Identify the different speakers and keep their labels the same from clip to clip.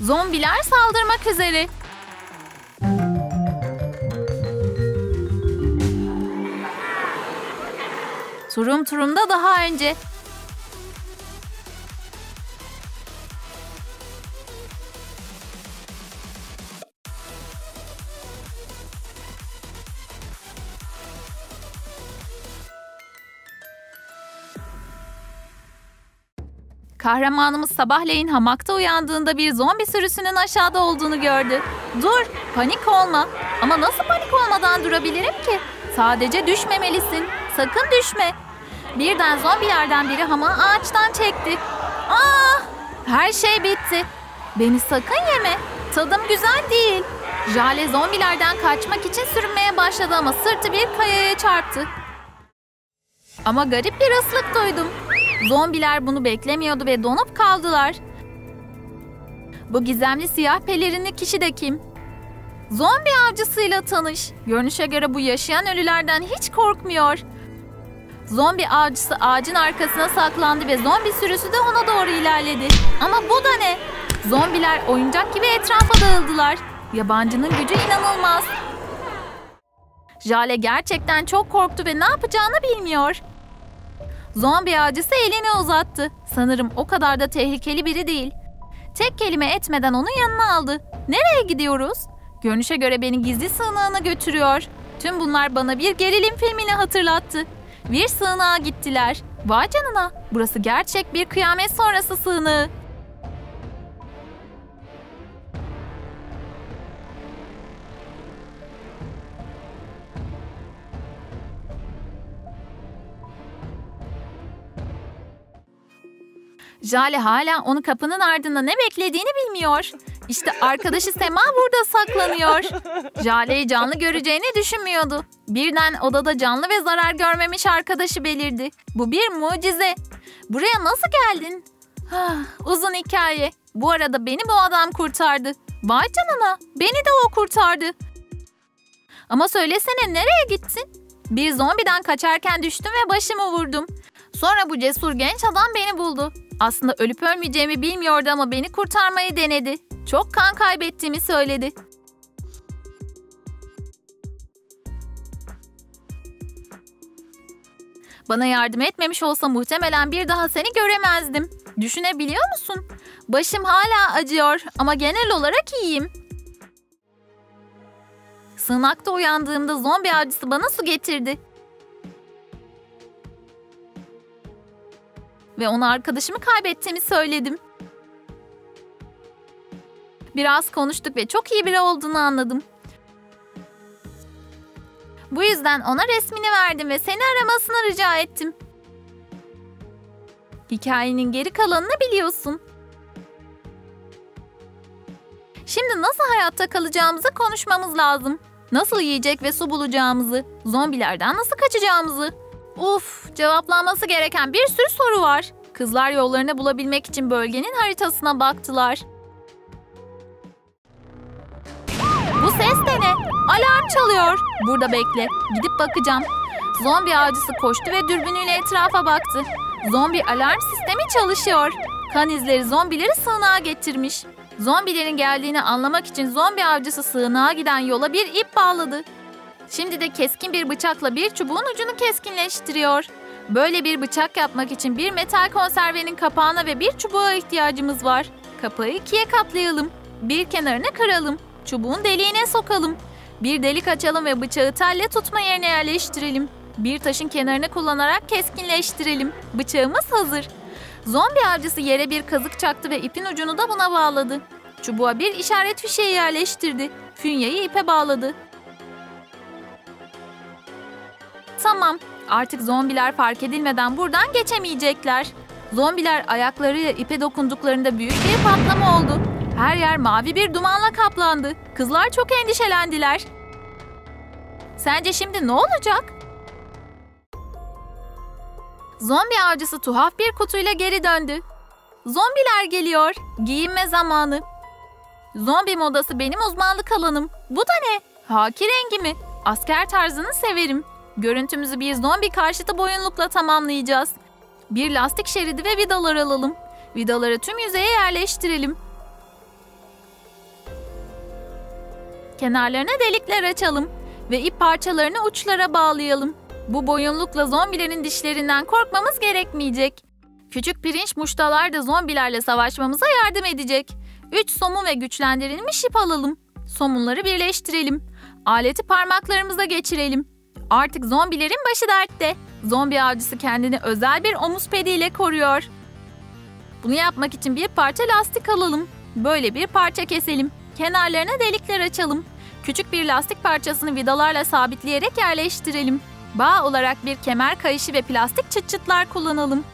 Speaker 1: Zombiler saldırmak üzere. Turum turumda daha önce. Kahramanımız sabahleyin hamakta uyandığında bir zombi sürüsünün aşağıda olduğunu gördü. Dur, panik olma. Ama nasıl panik olmadan durabilirim ki? Sadece düşmemelisin. Sakın düşme. Birden zombilerden biri hamağı ağaçtan çekti. Aa! Her şey bitti. Beni sakın yeme. Tadım güzel değil. Jale zombilerden kaçmak için sürünmeye başladı ama sırtı bir kayaya çarptı. Ama garip bir ıslık duydum. Zombiler bunu beklemiyordu ve donup kaldılar. Bu gizemli siyah pelerinli kişi de kim? Zombi avcısıyla tanış. Görünüşe göre bu yaşayan ölülerden hiç korkmuyor. Zombi avcısı ağacın arkasına saklandı ve zombi sürüsü de ona doğru ilerledi. Ama bu da ne? Zombiler oyuncak gibi etrafa dağıldılar. Yabancının gücü inanılmaz. Jale gerçekten çok korktu ve ne yapacağını bilmiyor. Zombi avcısı elini uzattı. Sanırım o kadar da tehlikeli biri değil. Tek kelime etmeden onu yanına aldı. Nereye gidiyoruz? Görünüşe göre beni gizli sığınağına götürüyor. Tüm bunlar bana bir gerilim filmini hatırlattı. Bir sığınağa gittiler. Vay canına, burası gerçek bir kıyamet sonrası sığınağı. Jale hala onu kapının ardında ne beklediğini bilmiyor. İşte arkadaşı Sema burada saklanıyor. Jale'yi canlı göreceğini düşünmüyordu. Birden odada canlı ve zarar görmemiş arkadaşı belirdi. Bu bir mucize. Buraya nasıl geldin? Uzun hikaye. Bu arada beni bu adam kurtardı. Vay canına, beni de o kurtardı. Ama söylesene, nereye gittin? Bir zombiden kaçarken düştüm ve başımı vurdum. Sonra bu cesur genç adam beni buldu. Aslında ölüp ölmeyeceğimi bilmiyordu ama beni kurtarmayı denedi. Çok kan kaybettiğimi söyledi. Bana yardım etmemiş olsa muhtemelen bir daha seni göremezdim. Düşünebiliyor musun? Başım hala acıyor ama genel olarak iyiyim. Sığınakta uyandığımda zombi avcısı bana su getirdi. Ve ona arkadaşımı kaybettiğimi söyledim. Biraz konuştuk ve çok iyi biri olduğunu anladım. Bu yüzden ona resmini verdim ve seni aramasını rica ettim. Hikayenin geri kalanını biliyorsun. Şimdi nasıl hayatta kalacağımızı konuşmamız lazım. Nasıl yiyecek ve su bulacağımızı, zombilerden nasıl kaçacağımızı. Cevaplanması gereken bir sürü soru var. Kızlar yollarını bulabilmek için bölgenin haritasına baktılar. Bu ses de ne? Alarm çalıyor. Burada bekle. Gidip bakacağım. Zombi avcısı koştu ve dürbünüyle etrafa baktı. Zombi alarm sistemi çalışıyor. Kan izleri zombileri sığınağa getirmiş. Zombilerin geldiğini anlamak için zombi avcısı sığınağa giden yola bir ip bağladı. Şimdi de keskin bir bıçakla bir çubuğun ucunu keskinleştiriyor. Böyle bir bıçak yapmak için bir metal konservenin kapağına ve bir çubuğa ihtiyacımız var. Kapağı ikiye katlayalım. Bir kenarını kıralım. Çubuğun deliğine sokalım. Bir delik açalım ve bıçağı telle tutma yerine yerleştirelim. Bir taşın kenarını kullanarak keskinleştirelim. Bıçağımız hazır. Zombi avcısı yere bir kazık çaktı ve ipin ucunu da buna bağladı. Çubuğa bir işaret fişeği yerleştirdi. Fünyeyi ipe bağladı. Tamam, artık zombiler fark edilmeden buradan geçemeyecekler. Zombiler ayaklarıyla ipe dokunduklarında büyük bir patlama oldu. Her yer mavi bir dumanla kaplandı. Kızlar çok endişelendiler. Sence şimdi ne olacak? Zombi avcısı tuhaf bir kutuyla geri döndü. Zombiler geliyor. Giyinme zamanı. Zombi modası benim uzmanlık alanım. Bu da ne? Haki rengi mi? Asker tarzını severim. Görüntümüzü bir zombi karşıtı boyunlukla tamamlayacağız. Bir lastik şeridi ve vidalar alalım. Vidaları tüm yüzeye yerleştirelim. Kenarlarına delikler açalım ve ip parçalarını uçlara bağlayalım. Bu boyunlukla zombilerin dişlerinden korkmamız gerekmeyecek. Küçük pirinç muştalar da zombilerle savaşmamıza yardım edecek. 3 somun ve güçlendirilmiş ip alalım. Somunları birleştirelim. Aleti parmaklarımıza geçirelim. Artık zombilerin başı dertte. Zombi avcısı kendini özel bir omuz pediyle koruyor. Bunu yapmak için bir parça lastik alalım. Böyle bir parça keselim. Kenarlarına delikler açalım. Küçük bir lastik parçasını vidalarla sabitleyerek yerleştirelim. Bağ olarak bir kemer kayışı ve plastik çıt çıtlar kullanalım.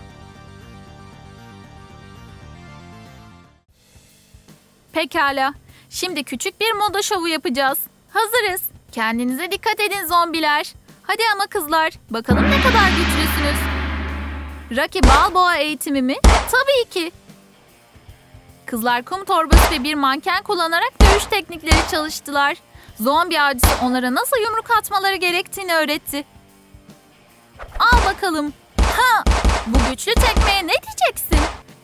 Speaker 1: Pekala. Şimdi küçük bir moda şovu yapacağız. Hazırız. Kendinize dikkat edin zombiler. Hadi ama kızlar, bakalım ne kadar güçlüsünüz. Rocky Balboa eğitimi mi? Tabii ki. Kızlar kum torbası ve bir manken kullanarak dövüş teknikleri çalıştılar. Zombi avcısı onlara nasıl yumruk atmaları gerektiğini öğretti. Al bakalım. Ha! Bu güçlü tekmeye ne diyeceksin?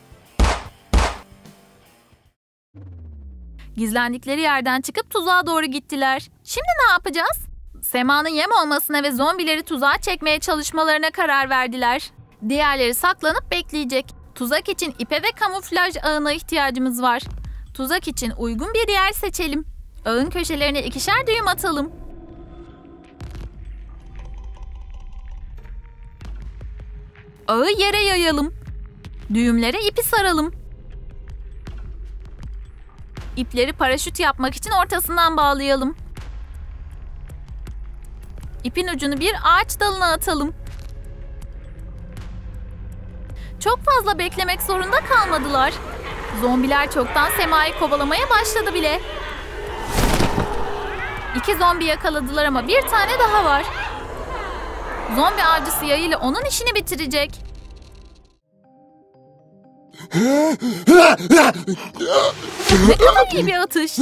Speaker 1: Gizlendikleri yerden çıkıp tuzağa doğru gittiler. Şimdi ne yapacağız? Sema'nın yem olmasına ve zombileri tuzağa çekmeye çalışmalarına karar verdiler. Diğerleri saklanıp bekleyecek. Tuzak için ipe ve kamuflaj ağına ihtiyacımız var. Tuzak için uygun bir yer seçelim. Ağın köşelerine 2'şer düğüm atalım. Ağı yere yayalım. Düğümlere ipi saralım. İpleri paraşüt yapmak için ortasından bağlayalım. İpin ucunu bir ağaç dalına atalım. Çok fazla beklemek zorunda kalmadılar. Zombiler çoktan Sema'yı kovalamaya başladı bile. 2 zombi yakaladılar ama bir tane daha var. Zombi avcısı yayıyla onun işini bitirecek. Ne kadar iyi bir atış.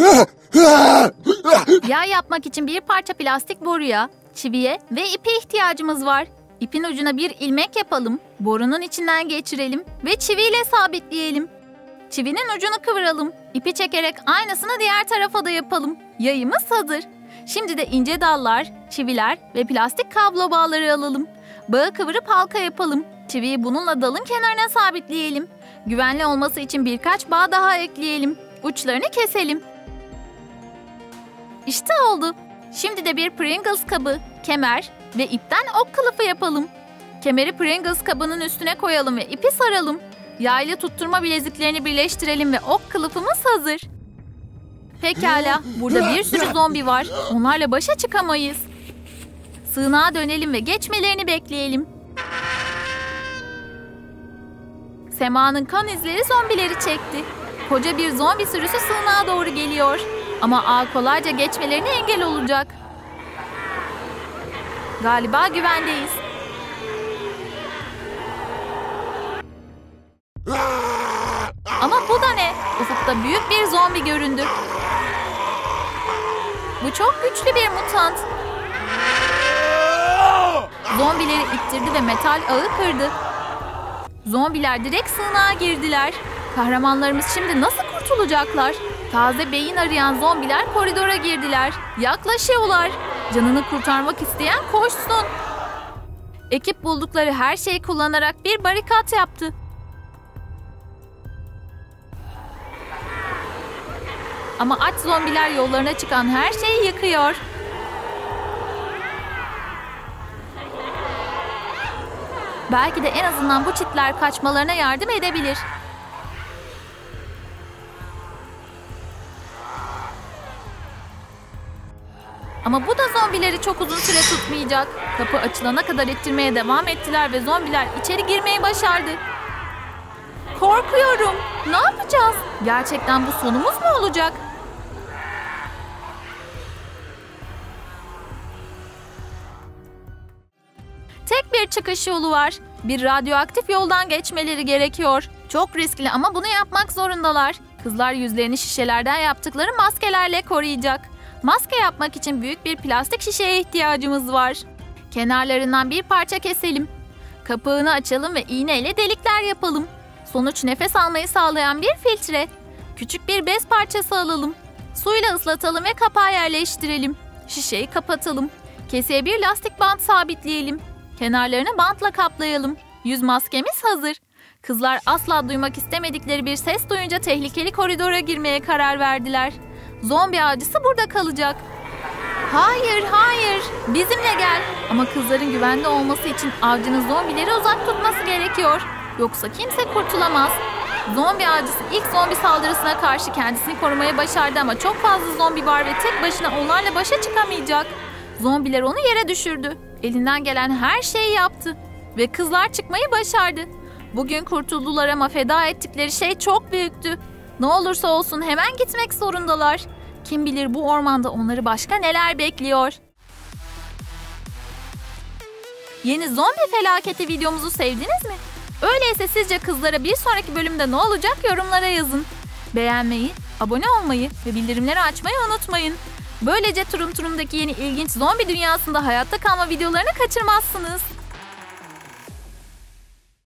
Speaker 1: Yay yapmak için bir parça plastik boruya, çiviye ve ipe ihtiyacımız var. İpin ucuna bir ilmek yapalım, borunun içinden geçirelim ve çiviyle sabitleyelim. Çivinin ucunu kıvıralım. İpi çekerek aynısını diğer tarafa da yapalım. Yayımız hazır. Şimdi de ince dallar, çiviler ve plastik kablo bağları alalım. Bağı kıvırıp halka yapalım. Çiviyi bununla dalın kenarına sabitleyelim. Güvenli olması için birkaç bağ daha ekleyelim. Uçlarını keselim. İşte oldu. Şimdi de bir Pringles kabı, kemer ve ipten ok kılıfı yapalım. Kemeri Pringles kabının üstüne koyalım ve ipi saralım. Yaylı tutturma bileziklerini birleştirelim ve ok kılıfımız hazır. Pekala, burada bir sürü zombi var. Onlarla başa çıkamayız. Sığınağa dönelim ve geçmelerini bekleyelim. Sema'nın kan izleri zombileri çekti. Koca bir zombi sürüsü sığınağa doğru geliyor. Ama ağ kolayca geçmelerine engel olacak. Galiba güvendeyiz. Ama bu da ne? Ufukta büyük bir zombi göründü. Bu çok güçlü bir mutant. Zombileri ittirdi ve metal ağı kırdı. Zombiler direkt sığınağa girdiler. Kahramanlarımız şimdi nasıl kurtulacaklar? Taze beyin arayan zombiler koridora girdiler. Yaklaşıyorlar. Canını kurtarmak isteyen koşsun. Ekip buldukları her şeyi kullanarak bir barikat yaptı. Ama aç zombiler yollarına çıkan her şeyi yıkıyor. Belki de en azından bu çitler kaçmalarına yardım edebilir. Ama bu da zombileri çok uzun süre tutmayacak. Kapı açılana kadar ittirmeye devam ettiler ve zombiler içeri girmeyi başardı. Korkuyorum. Ne yapacağız? Gerçekten bu sonumuz mu olacak? Tek bir çıkış yolu var. Bir radyoaktif yoldan geçmeleri gerekiyor. Çok riskli ama bunu yapmak zorundalar. Kızlar yüzlerini şişelerden yaptıkları maskelerle koruyacak. Maske yapmak için büyük bir plastik şişeye ihtiyacımız var. Kenarlarından bir parça keselim. Kapağını açalım ve iğneyle delikler yapalım. Sonuç nefes almayı sağlayan bir filtre. Küçük bir bez parçası alalım. Suyla ıslatalım ve kapağı yerleştirelim. Şişeyi kapatalım. Keseye bir lastik bant sabitleyelim. Kenarlarını bantla kaplayalım. Yüz maskemiz hazır. Kızlar asla duymak istemedikleri bir ses duyunca tehlikeli koridora girmeye karar verdiler. Zombi avcısı burada kalacak. Hayır, hayır. Bizimle gel. Ama kızların güvende olması için avcının zombileri uzak tutması gerekiyor. Yoksa kimse kurtulamaz. Zombi avcısı ilk zombi saldırısına karşı kendisini korumaya başardı ama çok fazla zombi var ve tek başına onlarla başa çıkamayacak. Zombiler onu yere düşürdü. Elinden gelen her şeyi yaptı. Ve kızlar çıkmayı başardı. Bugün kurtuldular ama feda ettikleri şey çok büyüktü. Ne olursa olsun hemen gitmek zorundalar. Kim bilir bu ormanda onları başka neler bekliyor. Yeni zombi felaketi videomuzu sevdiniz mi? Öyleyse sizce kızlara bir sonraki bölümde ne olacak yorumlara yazın. Beğenmeyi, abone olmayı ve bildirimleri açmayı unutmayın. Böylece Turum Turum'daki yeni ilginç zombi dünyasında hayatta kalma videolarını kaçırmazsınız.